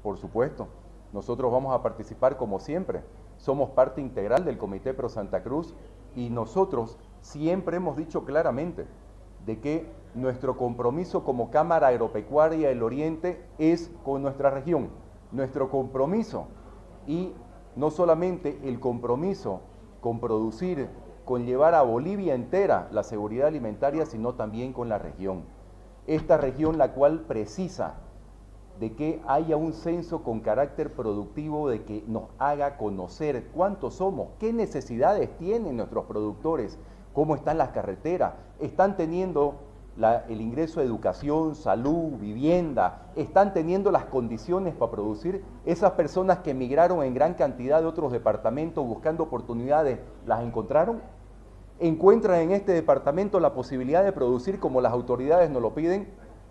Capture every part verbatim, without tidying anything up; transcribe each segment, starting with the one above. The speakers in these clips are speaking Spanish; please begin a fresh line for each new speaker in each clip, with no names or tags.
por supuesto. Nosotros vamos a participar como siempre. Somos parte integral del Comité Pro Santa Cruz y nosotros siempre hemos dicho claramente de que nuestro compromiso como Cámara Agropecuaria del Oriente es con nuestra región. Nuestro compromiso, y no solamente el compromiso con producir, con llevar a Bolivia entera la seguridad alimentaria, sino también con la región. Esta región la cual precisa de que haya un censo con carácter productivo, de que nos haga conocer cuántos somos, qué necesidades tienen nuestros productores, cómo están las carreteras, están teniendo la, el ingreso a educación, salud, vivienda, están teniendo las condiciones para producir. Esas personas que emigraron en gran cantidad de otros departamentos buscando oportunidades, ¿las encontraron? ¿Encuentran en este departamento la posibilidad de producir como las autoridades nos lo piden?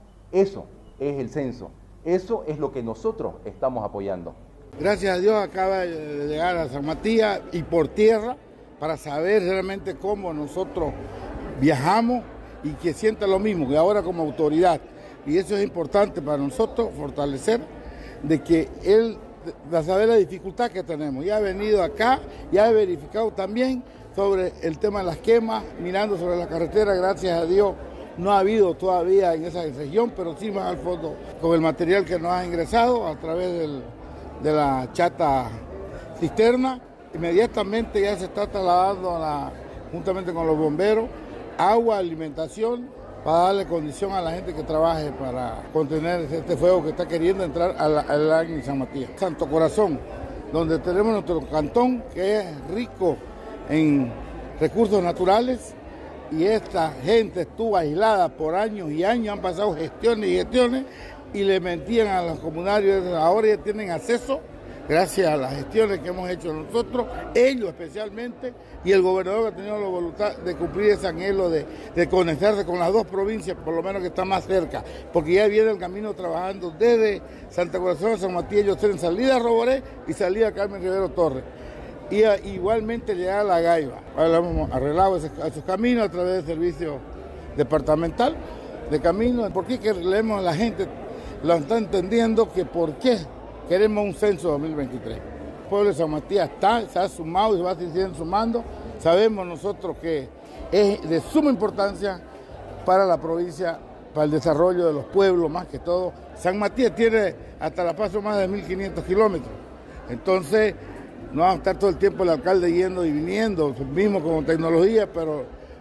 Eso es el censo. Eso es lo que nosotros estamos apoyando.
Gracias a Dios acaba de llegar a San Matías y por tierra para saber realmente cómo nosotros viajamos y que sienta lo mismo que ahora como autoridad. Y eso es importante para nosotros, fortalecer de que él, de saber la dificultad que tenemos. Ya ha venido acá, ya ha verificado también sobre el tema de las quemas, mirando sobre la carretera, gracias a Dios. No ha habido todavía en esa región, pero sí más al fondo con el material que nos ha ingresado a través del, de la chata cisterna. Inmediatamente ya se está trasladando a la, juntamente con los bomberos, agua, alimentación, para darle condición a la gente que trabaje para contener este fuego que está queriendo entrar al área en San Matías. Santo Corazón, donde tenemos nuestro cantón que es rico en recursos naturales, y esta gente estuvo aislada por años y años, han pasado gestiones y gestiones y le mentían a los comunarios. Ahora ya tienen acceso gracias a las gestiones que hemos hecho nosotros, ellos especialmente, y el gobernador que ha tenido la voluntad de cumplir ese anhelo de, de conectarse con las dos provincias, por lo menos que están más cerca, porque ya viene el camino trabajando desde Santa Corazón a San Matías. Ellos tienen salida a Roboré y salida a Carmen Rivero Torres. Y a, igualmente llegar a La Gaiba. Ahora hemos arreglado ese, esos caminos a través del servicio departamental de caminos. ¿Por qué leemos a la gente? Lo está entendiendo que por qué queremos un censo dos mil veintitrés. El pueblo de San Matías está, se ha sumado y se va a seguir sumando. Sabemos nosotros que es de suma importancia para la provincia, para el desarrollo de los pueblos más que todo. San Matías tiene hasta La Paso más de mil quinientos kilómetros. Entonces, no va a estar todo el tiempo el alcalde yendo y viniendo, mismo con tecnología, pero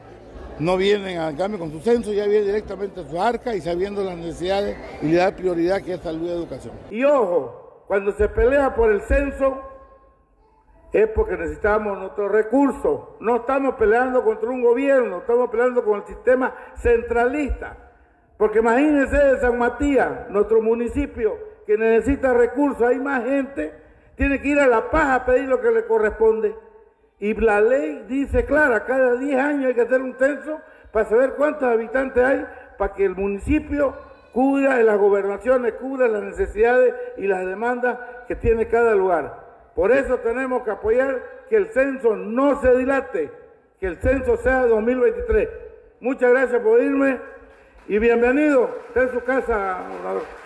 no vienen al cambio con su censo, ya vienen directamente a su arca y sabiendo las necesidades y le da prioridad que es salud y educación.
Y ojo, cuando se pelea por el censo es porque necesitamos nuestros recursos. No estamos peleando contra un gobierno, estamos peleando con el sistema centralista. Porque imagínense de San Matías, nuestro municipio, que necesita recursos, hay más gente. Tiene que ir a La Paz a pedir lo que le corresponde. Y la ley dice clara, cada diez años hay que hacer un censo para saber cuántos habitantes hay, para que el municipio cubra, las gobernaciones cubra las necesidades y las demandas que tiene cada lugar. Por eso tenemos que apoyar que el censo no se dilate, que el censo sea dos mil veintitrés. Muchas gracias por irme y bienvenido. Está en su casa, gobernador.